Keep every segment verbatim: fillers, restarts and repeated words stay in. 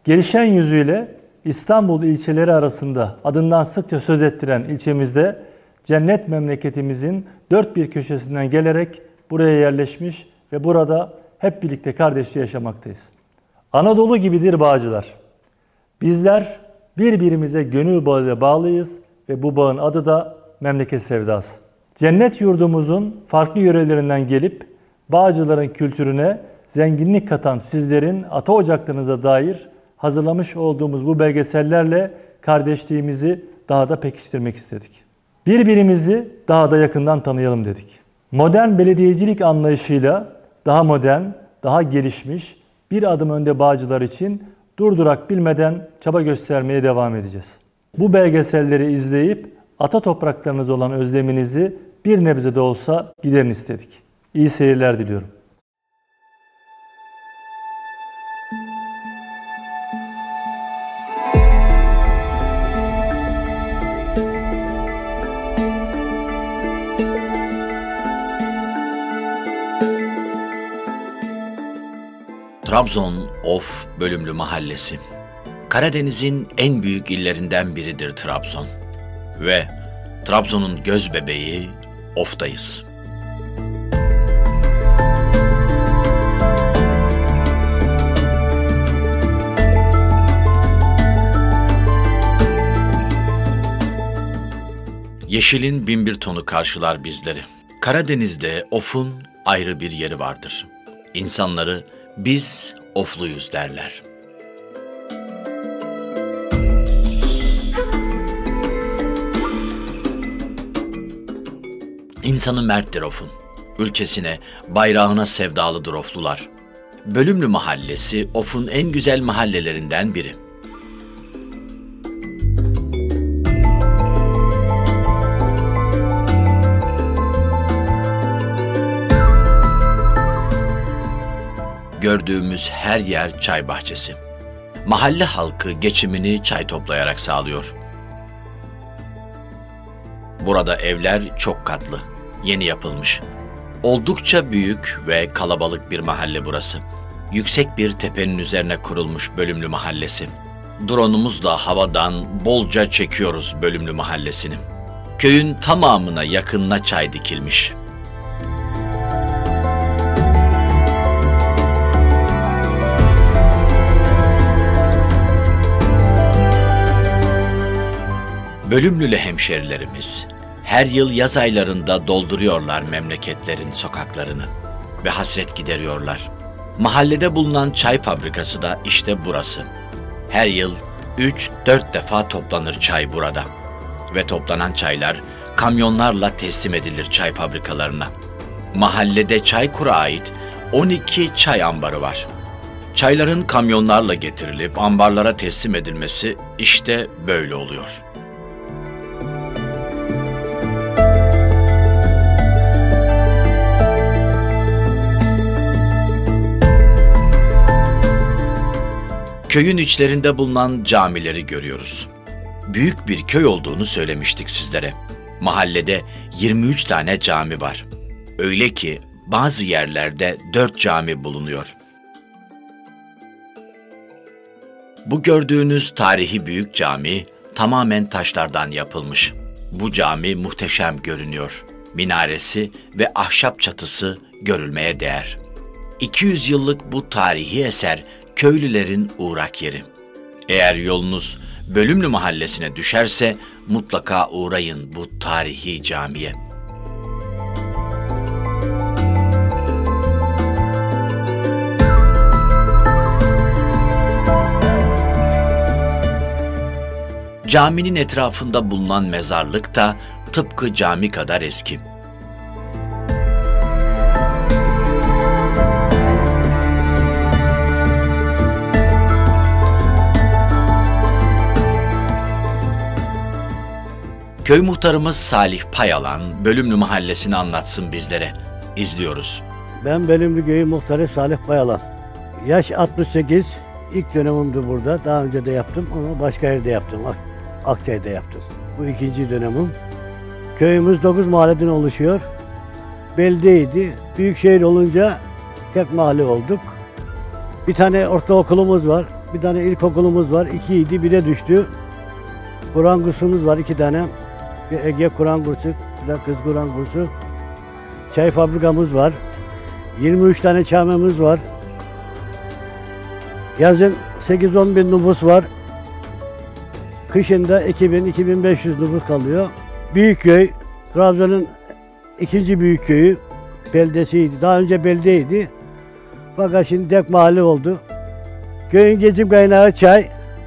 Gelişen yüzüyle İstanbul ilçeleri arasında adından sıkça söz ettiren ilçemizde cennet memleketimizin dört bir köşesinden gelerek buraya yerleşmiş ve burada hep birlikte kardeşçe yaşamaktayız. Anadolu gibidir Bağcılar. Bizler birbirimize gönül bağıyla bağlıyız ve bu bağın adı da memleket sevdası. Cennet yurdumuzun farklı yörelerinden gelip Bağcılar'ın kültürüne zenginlik katan sizlerin ata ocaklarınıza dair hazırlamış olduğumuz bu belgesellerle kardeşliğimizi daha da pekiştirmek istedik. Birbirimizi daha da yakından tanıyalım dedik. Modern belediyecilik anlayışıyla daha modern, daha gelişmiş bir adım önde Bağcılar için durdurak bilmeden çaba göstermeye devam edeceğiz. Bu belgeselleri izleyip ata topraklarınız olan özleminizi bir nebze de olsa giderin istedik. İyi seyirler diliyorum. Trabzon Of Bölümlü Mahallesi. Karadeniz'in en büyük illerinden biridir Trabzon. Ve Trabzon'un göz bebeği Of'tayız. Yeşilin bin bir tonu karşılar bizleri. Karadeniz'de Of'un ayrı bir yeri vardır. İnsanları biz Ofluyuz derler. İnsanı merttir Of'un. Ülkesine, bayrağına sevdalıdır Oflular. Bölümlü Mahallesi Of'un en güzel mahallelerinden biri. Gördüğümüz her yer çay bahçesi. Mahalle halkı geçimini çay toplayarak sağlıyor. Burada evler çok katlı, yeni yapılmış. Oldukça büyük ve kalabalık bir mahalle burası. Yüksek bir tepenin üzerine kurulmuş Bölümlü Mahallesi. Drone'umuzla havadan bolca çekiyoruz Bölümlü Mahallesi'ni. Köyün tamamına yakınına çay dikilmiş. Bölümlülü hemşerilerimiz her yıl yaz aylarında dolduruyorlar memleketlerin sokaklarını ve hasret gideriyorlar. Mahallede bulunan çay fabrikası da işte burası. Her yıl üç dört defa toplanır çay burada ve toplanan çaylar kamyonlarla teslim edilir çay fabrikalarına. Mahallede Çaykur'a ait on iki çay ambarı var. Çayların kamyonlarla getirilip ambarlara teslim edilmesi işte böyle oluyor. Köyün içlerinde bulunan camileri görüyoruz. Büyük bir köy olduğunu söylemiştik sizlere. Mahallede yirmi üç tane cami var. Öyle ki bazı yerlerde dört cami bulunuyor. Bu gördüğünüz tarihi büyük cami tamamen taşlardan yapılmış. Bu cami muhteşem görünüyor. Minaresi ve ahşap çatısı görülmeye değer. iki yüz yıllık bu tarihi eser köylülerin uğrak yeri. Eğer yolunuz Bölümlü Mahallesi'ne düşerse mutlaka uğrayın bu tarihi camiye. Caminin etrafında bulunan mezarlık da tıpkı cami kadar eski. Köy muhtarımız Salih Payalan, Bölümlü Mahallesi'ni anlatsın bizlere. İzliyoruz. Ben Bölümlü Köyü Muhtarı Salih Payalan. Yaş altmış sekiz, ilk dönemimdi burada. Daha önce de yaptım ama başka yerde yaptım. Ak Akçay'da yaptım. Bu ikinci dönemim. Köyümüz dokuz mahalleden oluşuyor. Beldeydi. Büyükşehir olunca tek mahalle olduk. Bir tane ortaokulumuz var. Bir tane ilkokulumuz var. İkiydi, bire düştü. Kur'an kursumuz var, iki tane. Bir Ege Kur'an kursu, bir de kız Kur'an kursu. Çay fabrikamız var. yirmi üç tane çamemiz var. Yazın sekiz on bin nüfus var. Kışında iki bin iki bin beş yüz nüfus kalıyor. Büyükköy, Trabzon'un ikinci büyük köyü, beldesiydi. Daha önce beldeydi. Fakat şimdi tek mahalle oldu. Köyün geçim kaynağı çay.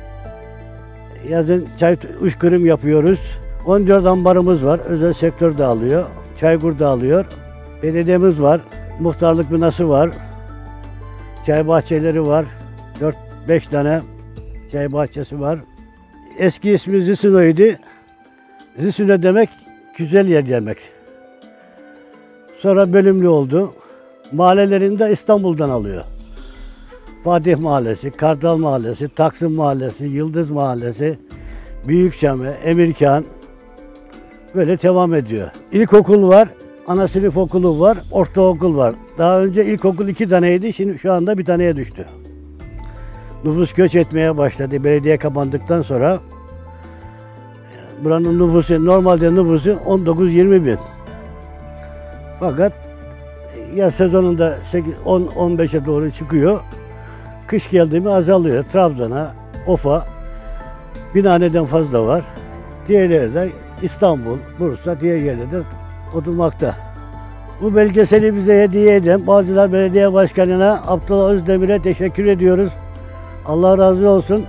Yazın çay uçkurum yapıyoruz. on dört ambarımız var. Özel sektör de alıyor. Çaykur da alıyor. Belediyemiz var. Muhtarlık binası var. Çay bahçeleri var. dört beş tane çay bahçesi var. Eski ismi Zisino'ydu. Zisino demek güzel yer demek. Sonra bölümlü oldu. Mahallelerini de İstanbul'dan alıyor. Fatih Mahallesi, Kartal Mahallesi, Taksim Mahallesi, Yıldız Mahallesi, Büyükçame, Emirkan böyle devam ediyor. İlkokul var, ana sınıf okulu var, ortaokul var. Daha önce ilkokul iki taneydi, şimdi şu anda bir taneye düştü. Nüfus göç etmeye başladı belediye kapandıktan sonra. Buranın nüfusu, normalde nüfusu on dokuz yirmi bin. Fakat yaz sezonunda on on beşe doğru çıkıyor. Kış geldi mi azalıyor. Trabzon'a, Of'a bin haneden fazla var. Diğerleri de İstanbul, Bursa, diğer yerlerde oturmakta. Bu belgeseli bize hediye eden Bağcılar Belediye Başkanı'na Abdullah Özdemir'e teşekkür ediyoruz. Allah razı olsun.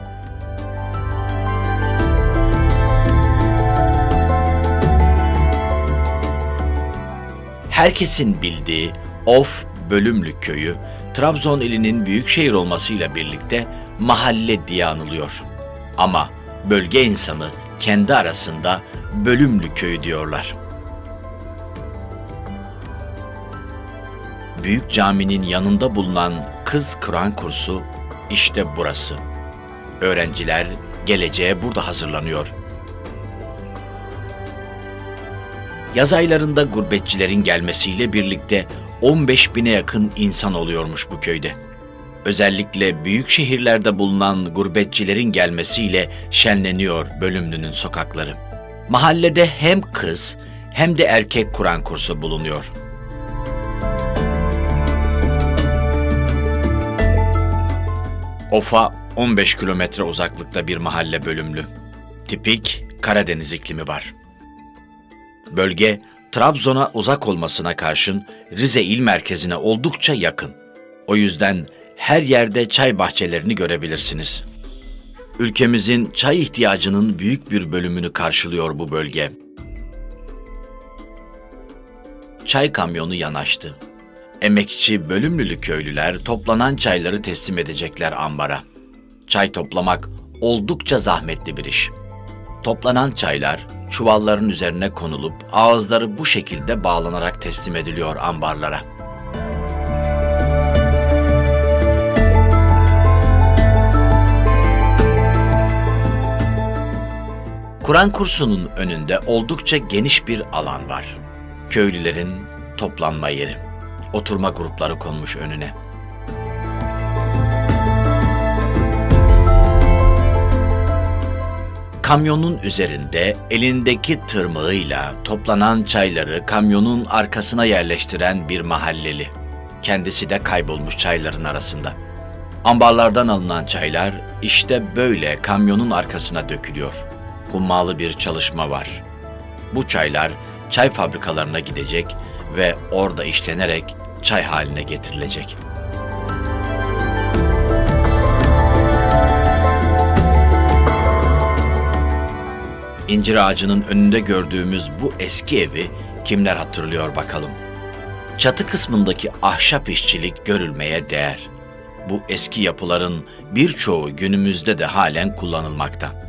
Herkesin bildiği Of Bölümlü köyü, Trabzon ilinin büyük şehir olmasıyla birlikte mahalle diye anılıyor. Ama bölge insanı kendi arasında Bölümlü köyü diyorlar. Büyük caminin yanında bulunan Kız Kur'an kursu işte burası. Öğrenciler geleceğe burada hazırlanıyor. Yaz aylarında gurbetçilerin gelmesiyle birlikte on beş bine yakın insan oluyormuş bu köyde. Özellikle büyük şehirlerde bulunan gurbetçilerin gelmesiyle şenleniyor Bölümlü'nün sokakları. Mahallede hem kız hem de erkek Kur'an kursu bulunuyor. Of'a on beş kilometre uzaklıkta bir mahalle Bölümlü. Tipik Karadeniz iklimi var. Bölge, Trabzon'a uzak olmasına karşın Rize il merkezine oldukça yakın. O yüzden her yerde çay bahçelerini görebilirsiniz. Ülkemizin çay ihtiyacının büyük bir bölümünü karşılıyor bu bölge. Çay kamyonu yanaştı. Emekçi Bölümlülü köylüler toplanan çayları teslim edecekler ambara. Çay toplamak oldukça zahmetli bir iş. Toplanan çaylar çuvalların üzerine konulup ağızları bu şekilde bağlanarak teslim ediliyor ambarlara. Kur'an kursunun önünde oldukça geniş bir alan var. Köylülerin toplanma yeri. Oturma grupları konmuş önüne. Kamyonun üzerinde elindeki tırmığıyla toplanan çayları kamyonun arkasına yerleştiren bir mahalleli. Kendisi de kaybolmuş çayların arasında. Ambarlardan alınan çaylar işte böyle kamyonun arkasına dökülüyor. Hummalı bir çalışma var. Bu çaylar çay fabrikalarına gidecek ve orada işlenerek çay haline getirilecek. İncir ağacının önünde gördüğümüz bu eski evi kimler hatırlıyor bakalım? Çatı kısmındaki ahşap işçilik görülmeye değer. Bu eski yapıların birçoğu günümüzde de halen kullanılmakta.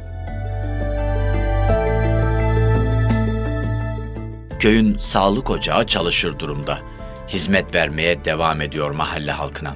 Köyün sağlık ocağı çalışır durumda. Hizmet vermeye devam ediyor mahalle halkına.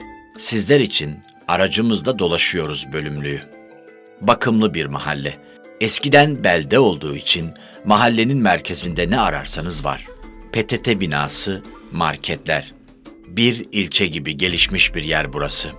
Sizler için aracımızda dolaşıyoruz Bölümlü'yü. Bakımlı bir mahalle. Eskiden belde olduğu için mahallenin merkezinde ne ararsanız var. P T T binası, marketler. Bir ilçe gibi gelişmiş bir yer burası.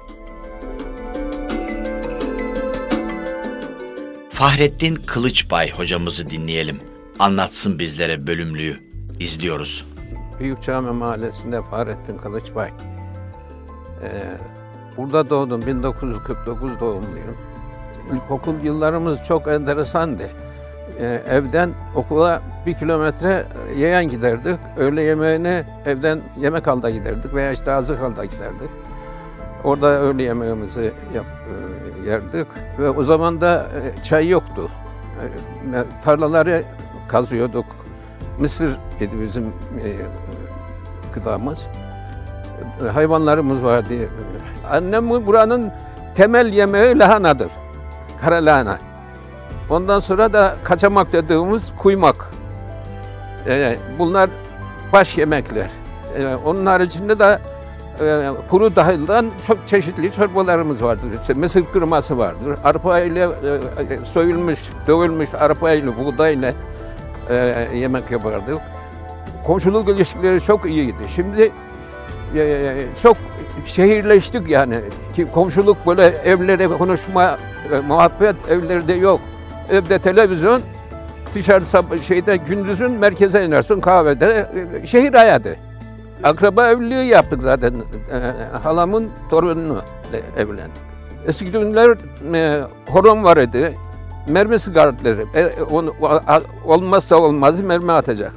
Fahrettin Kılıçbay hocamızı dinleyelim. Anlatsın bizlere bölümlüyü. İzliyoruz. Büyükçami Mahallesi'nde Fahrettin Kılıçbay. Ee, burada doğdum, bin dokuz yüz kırk dokuz doğumluyum. İlkokul yıllarımız çok enteresandı. Ee, evden okula bir kilometre yayan giderdik. Öğle yemeğini evden yemek halda giderdik veya işte hazır halda giderdik. Orada öğle yemeğimizi yap, e, yerdik ve o zaman da e, çay yoktu. E, tarlaları kazıyorduk. Mısır idi bizim e, gıdamız. E, hayvanlarımız vardı. Annem buranın temel yemeği lahanadır. Kara lahana. Ondan sonra da kaçamak dediğimiz kuymak. E, bunlar baş yemekler. E, onun haricinde de e, kuru tahıldan çok çeşitli çorbalarımız vardır. İşte mısır kırması vardır. Arpa ile e, soyulmuş, dövülmüş arpa ile, buğday ile e, yemek yapardık. Komşuluk ilişkileri çok iyiydi. Şimdi e, çok şehirleştik yani. Ki komşuluk böyle evlerde konuşma, e, muhabbet evlerde yok. Evde televizyon, dışarı şeyde gündüzün merkeze inersin kahvede, e, şehir hayatı. Akraba evliliği yaptık zaten. E, halamın torununu evlendik. Eski günler e, horon var idi. Mermi sigaretleri. E, onu, a, olmazsa olmaz mermi atacak.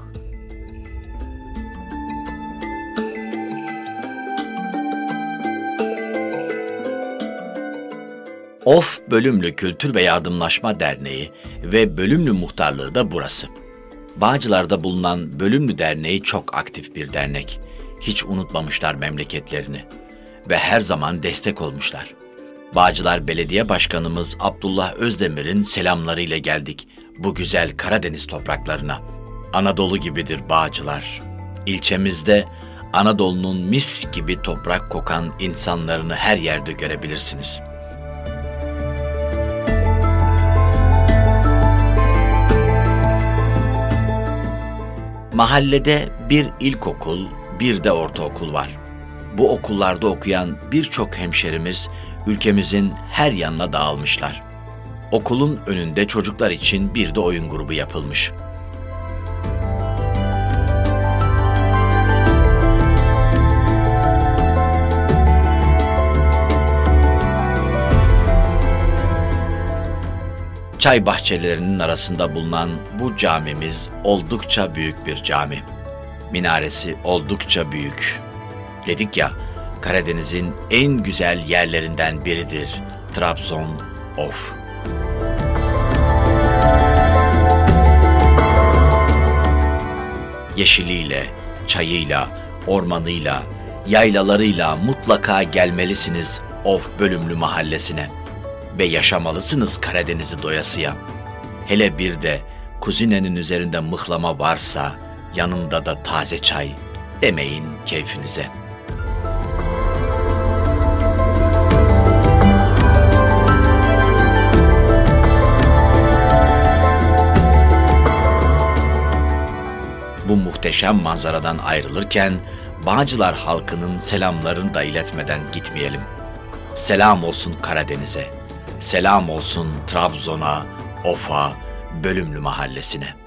Of Bölümlü Kültür ve Yardımlaşma Derneği ve Bölümlü Muhtarlığı da burası. Bağcılar'da bulunan Bölümlü Derneği çok aktif bir dernek. Hiç unutmamışlar memleketlerini ve her zaman destek olmuşlar. Bağcılar Belediye Başkanımız Abdullah Özdemir'in selamlarıyla geldik bu güzel Karadeniz topraklarına. Anadolu gibidir Bağcılar. İlçemizde Anadolu'nun mis gibi toprak kokan insanlarını her yerde görebilirsiniz. Mahallede bir ilkokul, bir de ortaokul var. Bu okullarda okuyan birçok hemşerimiz ülkemizin her yanına dağılmışlar. Okulun önünde çocuklar için bir de oyun grubu yapılmış. Çay bahçelerinin arasında bulunan bu camimiz oldukça büyük bir cami. Minaresi oldukça büyük. Dedik ya, Karadeniz'in en güzel yerlerinden biridir. Trabzon of. Yeşiliyle, çayıyla, ormanıyla, yaylalarıyla mutlaka gelmelisiniz Of Bölümlü Mahallesi'ne. Ve yaşamalısınız Karadeniz'i doyasıya. Hele bir de kuzinenin üzerinde mıhlama varsa, yanında da taze çay, demeyin keyfinize. Bu muhteşem manzaradan ayrılırken Bağcılar halkının selamlarını da iletmeden gitmeyelim. Selam olsun Karadeniz'e, selam olsun Trabzon'a, Of'a, Bölümlü Mahallesi'ne.